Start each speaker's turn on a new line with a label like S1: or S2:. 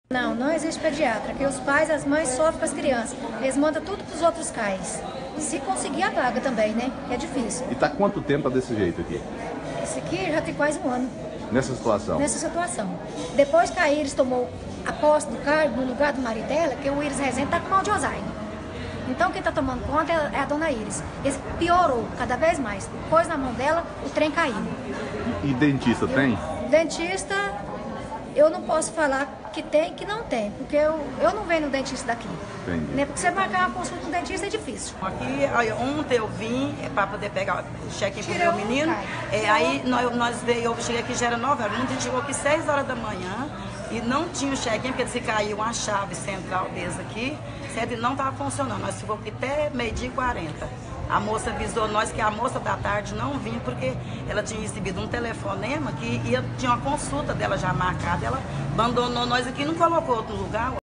S1: Não, não existe pediatra, que os pais e as mães sofrem com as crianças. Eles mandam tudo para os outros CAIs. Se conseguir a vaga também, né? Que é difícil.
S2: E tá quanto tempo desse jeito aqui?
S1: Esse aqui já tem quase um ano.
S2: Nessa situação?
S1: Nessa situação. Depois que a Iris tomou a posse do cargo no lugar do marido dela, que o Iris Rezende está com mal de Alzheimer. Então quem está tomando conta é a dona Iris. Ele piorou cada vez mais. Pôs na mão dela, o trem caiu.
S2: E dentista tem?
S1: Dentista, eu não posso falar que tem, que não tem, porque eu não venho no dentista daqui.
S2: Entendi.
S1: Né? Porque você marcar uma consulta no dentista é difícil.
S3: Aqui, olha, ontem eu vim para poder pegar o cheque pro meu menino. Aí eu cheguei aqui já era 9 horas. Ontem a gente chegou aqui 6 horas da manhã e não tinha o cheque, porque se caiu uma chave central desse aqui, certo? E não estava funcionando. Nós ficamos aqui até 12h40. A moça avisou nós que a moça da tarde não vinha porque ela tinha recebido um telefonema que tinha uma consulta dela já marcada. Ela abandonou nós aqui e não colocou outro lugar.